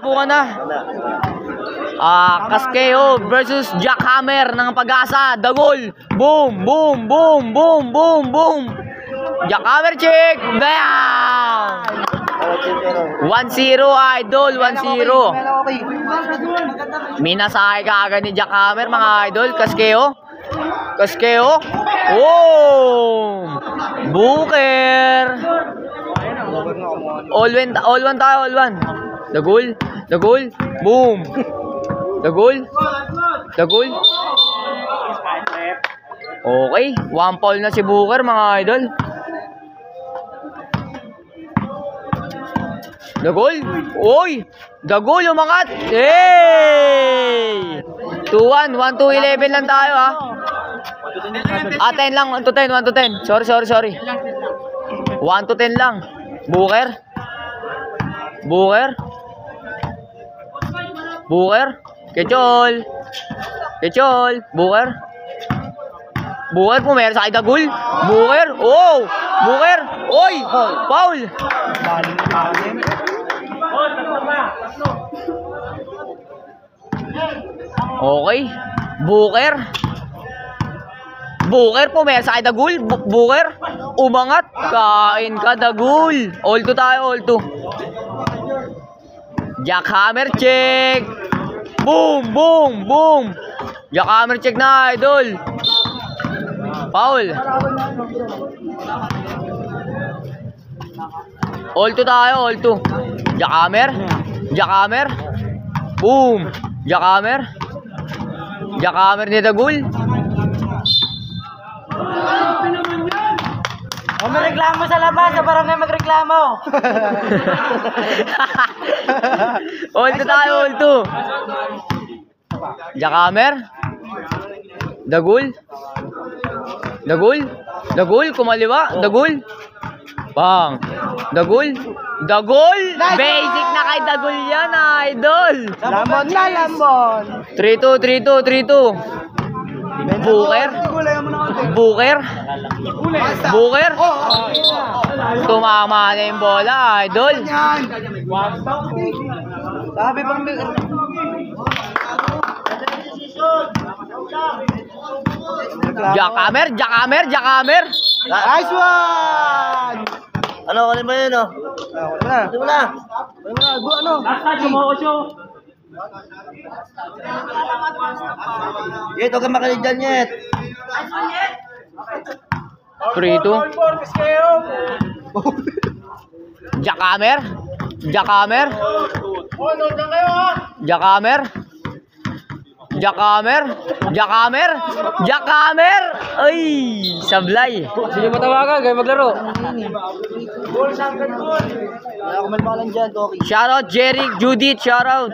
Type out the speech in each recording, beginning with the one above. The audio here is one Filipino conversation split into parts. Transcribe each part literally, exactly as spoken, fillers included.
upo ka na. Ah, Casqueo versus Jackhammer ng Pag-asa. Dagol. Boom, boom, boom, boom, boom, boom. Jackhammer check. Bam! one zero idol, one zero. Minasakay ka agad ni Jackhammer mga idol. Casqueo. Casqueo. Oh! Booker. All one, all one tayo, all one. Dagol, dagol. Boom. Dagol. Dagol. Okay, one foul na si Booker mga idol. Dagol. Oy! Dagol umangat. Hey! two one, one to eleven lang tayo ha. Ah, ten lang, one to ten, one to ten. Sorry, sorry, sorry. one to ten lang. Booker. Booker. Booker. Kechol. Kechol. Booker. Booker pumersa kay Dagol. Booker. Oh! Booker. Oy! Foul. Okay. Booker. Booker pumersa kay Dagol. Booker. Umangat. Kain ka Dagol. All to tayo, all to. Jackhammer check. Boom, boom, boom. Jackhammer check na idol. Foul. All to tayo, all to. Jackhammer. Jackhammer. Boom. Jackhammer. Jackhammer ni Dagol. O may reklamo sa labas, sa barangay magreklamo. All to tayo, all to. Jackhammer. Dagol. Dagol. Dagol, kumaliwa. Dagol. Bang. Dagol. Dagol. Basic na kay Dagol yan, idol. Lambon na, lambon. three two, three two, three two. Booker. Booker. Booker. Tumama na yung bola, idol. Sabi bang Jackhammer, Jackhammer, Jackhammer. Nice one! Ano, ano ba yun, no? Ano mo na? Ano mo na? Go, ano? Yet, huwag kang makinig dyan, Yet. three two. Jackhammer. Jackhammer. Jackhammer. Jackhammer. Jackhammer. Jackhammer. Ay, sablay. Sige matawagan, kayo maglaro. Wala ko malpalan dyan, Toki. Shoutout Jerry, Judith, shoutout.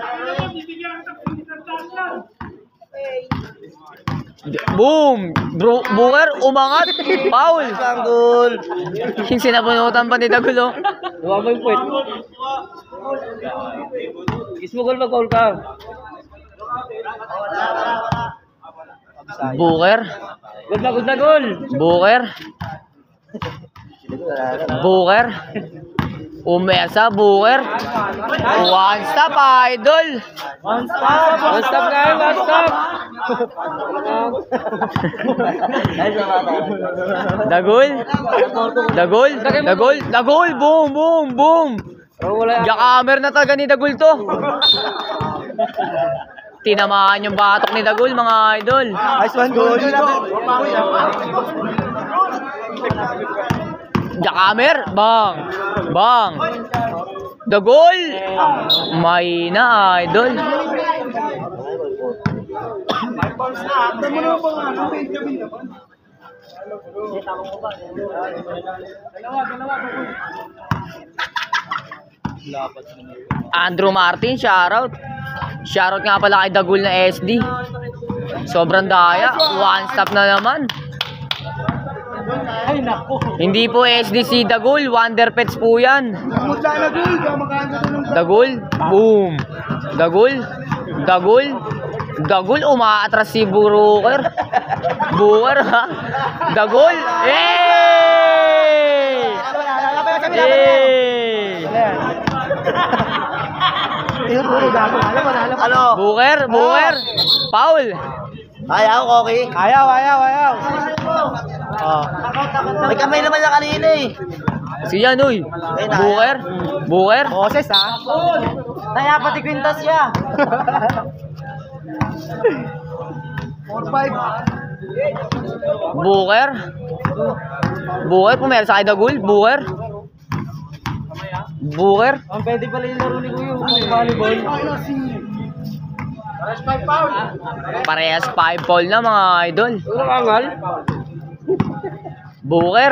Boom! Bro, Booker, umangat. Foul. Tanggol. Yung sinabunutan pa ni Dagol. Huwag mo yung point. Ismugol mag-goal ka. Booker. Good na, good na, goal. Booker. Booker. Umesa, Booker. One stop, idol. One stop. One stop na yun, one stop. Dagol. Dagol. Dagol. Dagol. Boom, boom, boom. Jackhammer na talaga ni Dagol to. Tinamaan yung batok ni Dagol, mga idol. Nice one, goal. Jackhammer. Bang. Bang. Dagol. May na, idol. Andrew Martin, shoutout. Shoutout nga pala kay Dagol na S D. Sobrang daya. One stop na naman. Ay, naku. Hindi po S D si Dagol. Wonder Pets po yan. Dagol. Boom. Dagol. Dagol. Dagol. Umaatras si Booker. Booker ha. Dagol. Hey! Hey! Ano? Booker, Booker. Foul. Ayaw, okay. Ayaw, ayaw, ayaw. Oh. May kamay naman niya kanina eh. Siya, Uy. Booker. Booker. Boses ha. Naya pati kwintas siya. Booker. Booker, pumersa kay Dagul. Booker. Booker. Ang pwede pala yung laro ni Kuya. Volleyball. Parehas five foul na mga idol. Walang angal. Booker.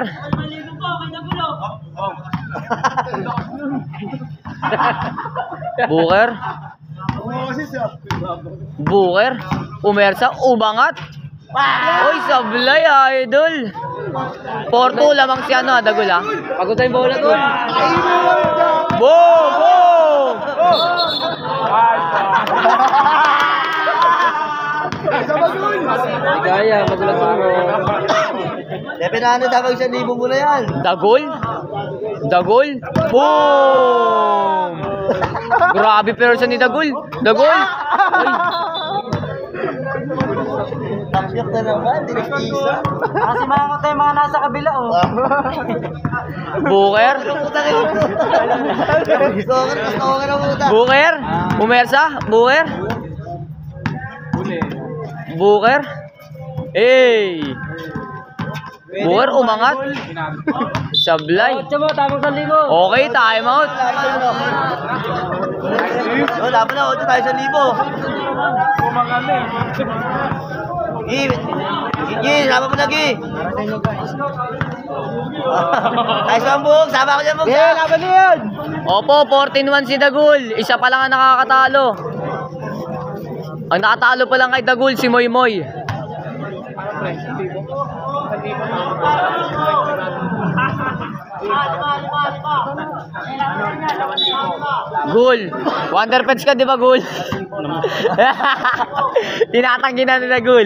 Booker. Booker. Umersa. Umangat. Uy, sablay idol. four two lamang si ano, Dagul ha. Pagod tayong bola doon. Boom! Boom! Hindi kaya, magulat mo. Lepe na ano, dapat isang libo muna yan. Dagul. Dagul. Boom! Grabe person ni Dagul. Dagul. Uy. Tapsyak na naman, tinag-isa. Kasi mga tayo mga nasa kabila oh. Booker. Stalker, stalker ang puta. Booker. Umersa. Booker. Booker. Hey. Booker umangat. Sablay. Kotse mo, tamang sali mo. Okay, time out. Oh, laban na, ocho tayo sa libo. Gi, Gi, laban mo na, Gi. Nice one, Bug. Sama ko dyan, Bug. Eh, laban na yun. Opo, fourteen one si Dagul. Isa pa lang ang nakakatalo. Ang nakatalo pa lang kay Dagul, si Moy Moy. Gul. Wonder Pets ka, di ba, Gul? Tinatanggi na nila, Gul.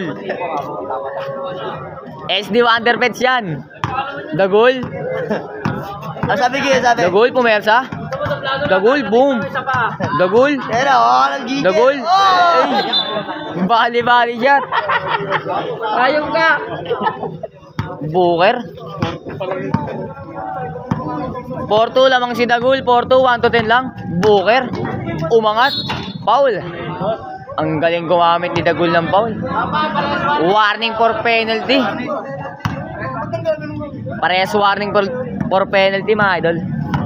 S D Wonder Pets yan. Dagul. Ano sabi, Gi? Sabi? Dagul, pumersa. Dagul, boom. Dagul. Pero, oh, nag-gigil. Dagul. Oh! Ay, bali-bali shot. Ayong ka. Booker. four two lamang si Dagul. four two, one to ten lang. Booker. Umangat. Foul. Ang galing gumamit ni Dagul ng foul. Warning for penalty. Parehas warning for, for penalty, mga idol.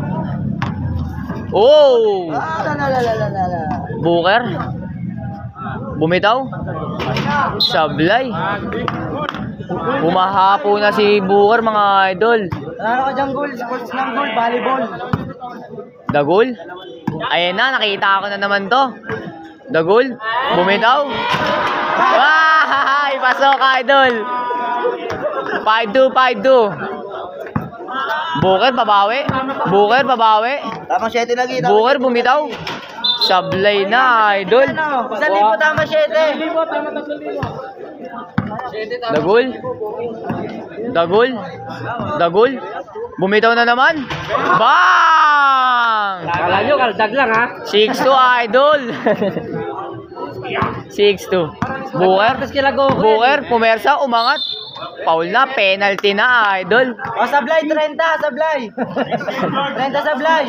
Oh! Ah, la, la, la, la, la, la. Booker. Bumitaw. Sablay. Bumahapo na si Booker, mga idol. Ano ka dyan, Gul? Sports ng Gul, volleyball. Dagul. Ayan na, nakita ko na naman to. Dagul. Bumitaw. Wow! Pasok, idol. five two, five two. Booker, pabawi. Booker, pabawi. Tamang siyete na, Gi. Tamang Booker, siyete. bumitaw. Sablay na, idol. Sa libo, tama siyete. Dagul. Dagul. Dagul. Bumitaw na naman. Bang! Kala nyo, kaldag lang ha. six two, idol. six two. Booker. Tapos kila go. Booker, pumersa, umangat. Foul na, penalty na, idol. O, sablay, thirty, sablay. thirty, sablay.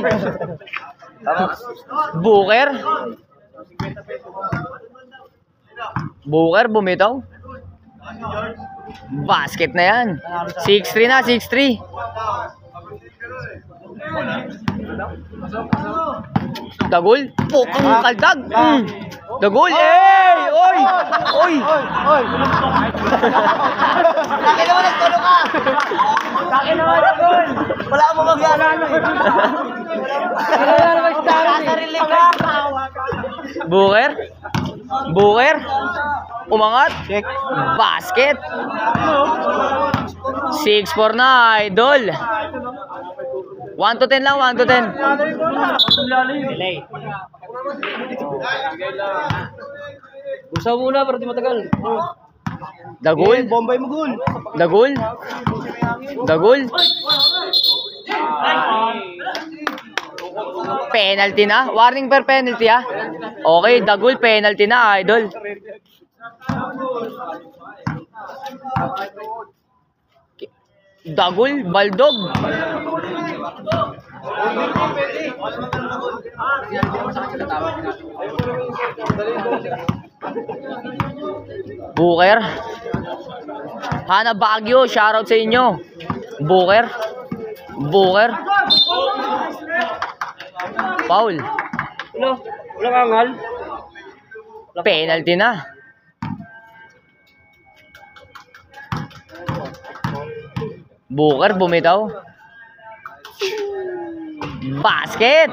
Booker. Booker, bumitaw. Basket na yan. six three na, six three. Dagul. Pukang kaldag. Mm. Dagul. Eh! Oy! Oy! Oy! Laki naman, nagtulo ka. Laki naman na, Gul. Wala ka mo mag-ano. Wala naman si Taro. Sarili ka. Booker. Booker. Umangat. Basket. six four na, idol. one to ten lang, one to ten. Delay. Usaw muna para di matagal. Dagul. Bombay mo, Gul. Dagul. Dagul. Penalty na. Warning per penalty, ah. Okay, Dagul, penalty na, idol. Dagul, Baldog. Booker. Hana Baguio, shoutout sa inyo. Booker. Booker. Foul. Ano? Walang angal? Penalty na. Booker bumitaw. Basket.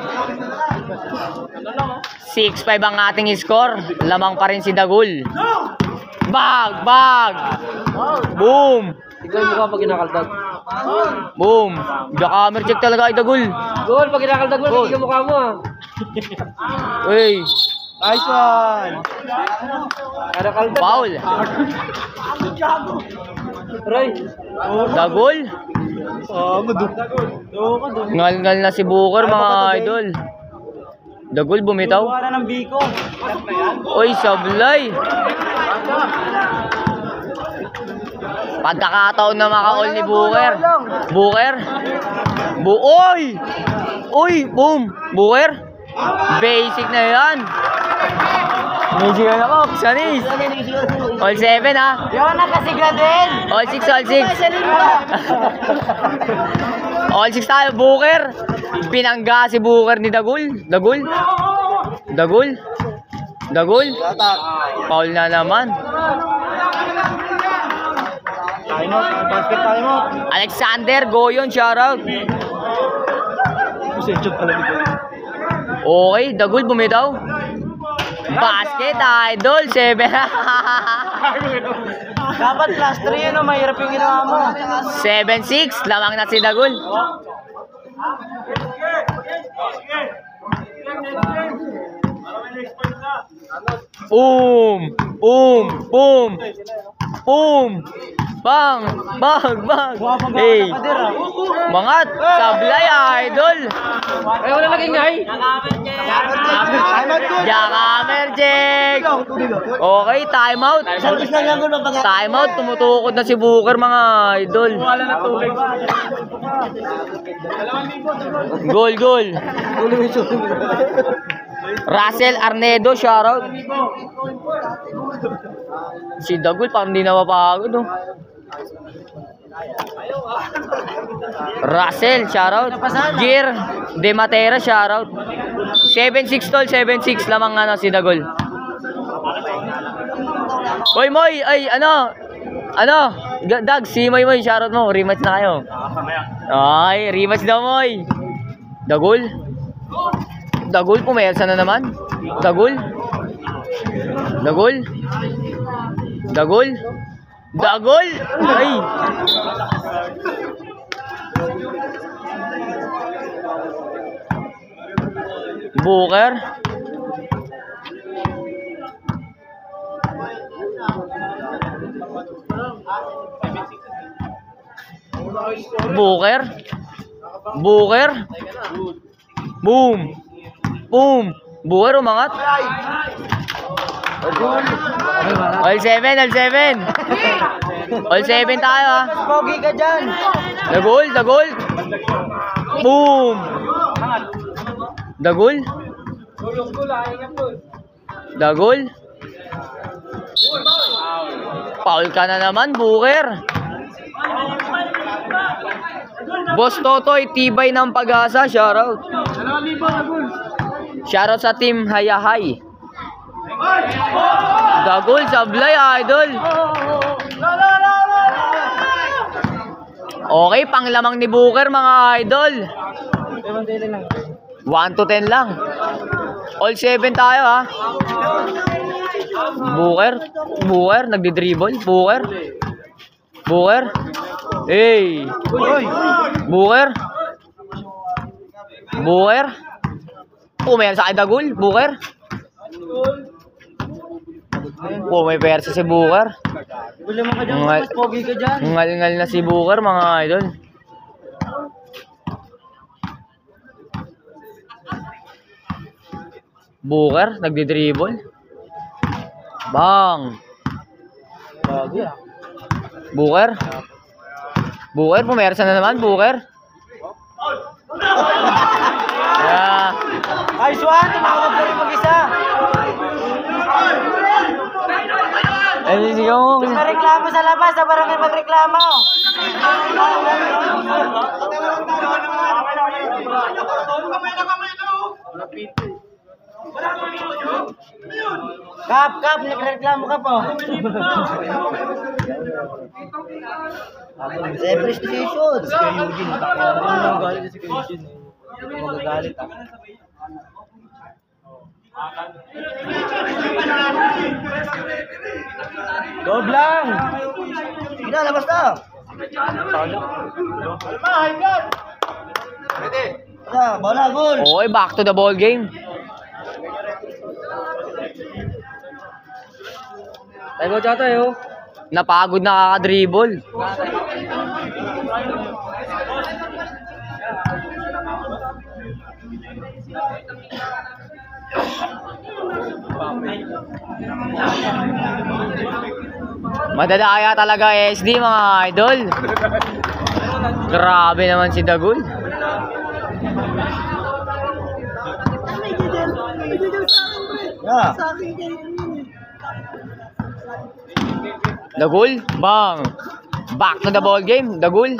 six five ang ating score. Lamang pa rin si Dagul. Bag, bag. Boom. Tignan mo ka pag kinakaldag. Boom. Jackhammer check talaga ay Dagul. Goal, pag kinakaldag mo, tignan mukha mo ah. Uy. Nice one! Kinakaldag. Foul. Roy. Dagul. Oh, madu. Ngal-ngal na si Booker mga idol. Dagul bumitaw. Wala ng biko. Uy, sablay. Pagkakataon na maka-all ni Booker. Booker. Bu Oy! Uy, boom. Booker. Basic na yan. Basic na ako. Sanis. All seven ha. Yun na kasi din. All six, all six. All six tayo, Booker. Pinangga si Booker ni Dagul. Dagul. Dagul. Dagul. Foul na naman. Time out. Basket time out. Alexander Goyon, shoutout. Okay, Dagul bumitaw. Basket, idol. Seven. Dapat plus three yun o. Mahirap yung ginawa mo. seven six. Lamang na si Dagul. Boom! Boom! Boom! Boom! Bang! Bang! Bang! Hey! Mangat! Sablay, idol! Ay, wala naging ngay. Jackhammer check! Okay, time out. Time out. Tumutukod na si Booker, mga idol. Goal, goal. Russell Arnedo, shoutout. Si Dagul parang hindi na mapagod, oh. Russell, shoutout. Gear De Matera, shoutout. seven six tol, seven six lamang ano si Dagul. Hoy Moy, ay ano? Ano? Dag, si Moy Moy, shoutout mo. Rematch na kayo. Ay, rematch daw Moy. Dagul. Dagul, pumayalsa na naman. Dagul. Dagul. Dagul. Dagul. Ay. Booker. Booker. Booker. Boom. Boom. Booker umangat. All seven, all seven. All seven tayo ha. Pogi ka dyan. Dagul, Dagul. Boom. Dagul. Dagul. Foul ka na naman, Booker. Boss Totoy, tibay ng pag-asa, shoutout. Shoutout sa team Hayahay. Dagul, sablay, idol. Okay, panglamang ni Booker, mga idol. one to ten lang. All seven tayo, ha. Booker. Booker, nagdi-dribble. Booker. Booker. Hey. Booker. Booker. Pumayal sa akin Dagul. Booker. Oh, may persa si Booker. Wala mo ka dyan. Ngal, Mas pogi ka dyan. ngal-ngal na si Booker, mga idol. Booker, nagdi-dribble. Bang! Bago ah. Booker. Booker, pumersa na naman, Booker. Yeah. Nice one! Tumawag pa rin mag-isa. Eh, sigaw mo. May reklamo sa labas. Sa barangay magreklamo. Kap, kap, nagreklamo ka po. Siyempre, station. Magagalit ah. Loob lang. Sige na, labas na. Na, bola, goal. Okay, back to the ball game. Tayo mo tayo. Napagod na kakadribble. Madadaya talaga S D mga idol. Grabe naman si Dagul. Yeah. Dagul, bang. Back to the ball game, Dagul.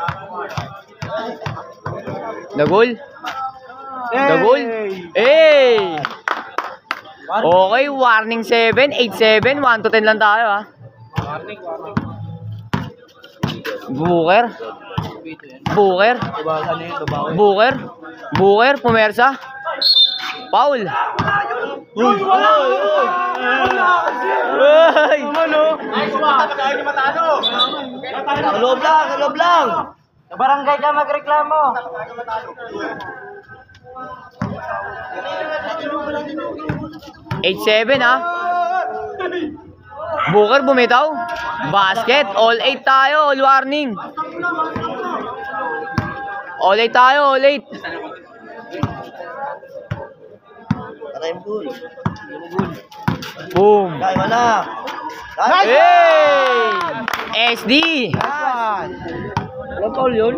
Dagul. Dagul. Hey! Okay, warning seven, eight seven, one to ten lang tayo ah. Booker. Booker. Booker. Booker, pumersa. Foul. Uy! Uy! Sa loob lang, sa loob lang. Sa barangay ka magreklamo. eight seven ah. Booker bumitaw. Basket. All eight tayo. All warning. All eight tayo. All eight. Patay mo goal. Boom. Kaya mo na. Hey! S D. Walang foul yun.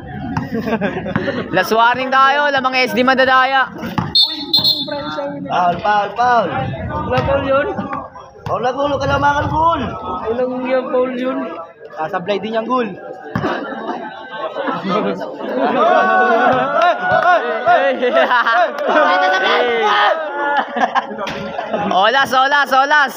Last warning tayo. Lamang S D madadaya. Foul, foul, foul. Walang foul yun. Foul na goal, kalamangan goal. Walang yung foul yun. Sasablay din yung goal. Olas, olas, olas.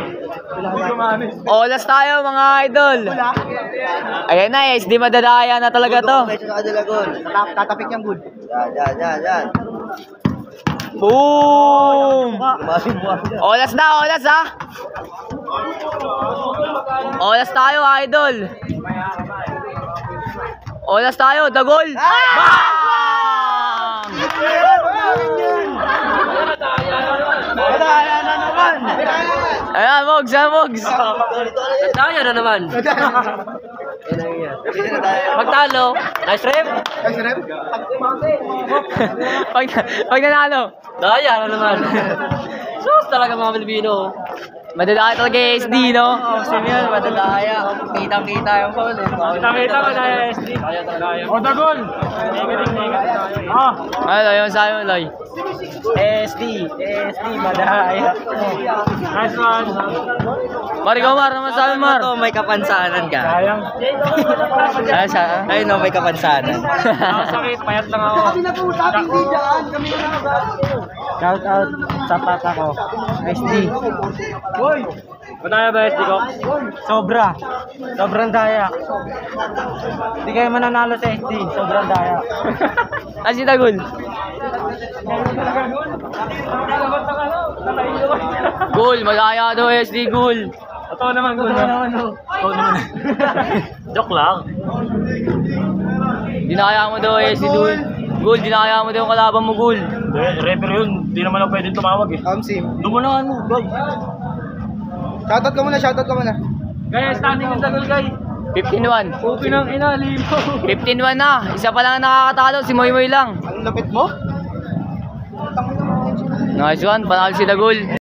Olas tayo mga idol. Ayan na, S D madadaya na talaga to. Medyo sa kanila goal. Tatapik yung goal. Yan, yan, yan, yan. Boom! Masin mo. Olas na, olas ha. Olas tayo idol. Olas tayo, Dagol. Bang! Madaya na naman. Ayan, Mogs, ayan, Mogs. Madaya na naman. Magtalo. Nice rep. Nice rep. pag, pag nanalo. Daya na naman. Sus talaga mga Pilipino. Madadaya talaga yung S D, no? Oh, senior, madadaya. Kitang-kita yung phone eh. Kitang-kita mo na S D. O, Dagol! Negative, negative. Ah! Ano, yun sa'yo, Loy. S D, S D, madaya. Nice one. Mar, ikaw, Mar. Naman sa'yo, Mar. Ito, may kapansanan ka. Sayang. Ay, sa... Ayun, no, may kapansanan. Sakit, payat lang ako. Kami na po usapin din dyan. Kami na nakasabi. Shout out sa pata ko. S D. Hoy! Madaya ba S D ko? Sobra. Sobrang daya. Hindi kayo mananalo sa S D. Sobrang daya. Ah, si Dagol. Goal, madaya daw S D, goal. Totoo naman, goal naman. Totoo naman. Joke lang. Dinaya mo daw S D, goal. Goal, dinaya mo daw yung kalaban mo, goal. Referee yun. Hindi naman ako pwede tumawag eh. Kamsim. Dumunaan mo, guys. Shoutout ka muna, shoutout ka muna. Guys, standing yung Dagol, guys. fifteen one. Open ang ina, limo. fifteen one na. Isa pa lang ang nakakatalo, si Moy Moy lang. Ang lapit mo? Nice one, panalo si Dagol.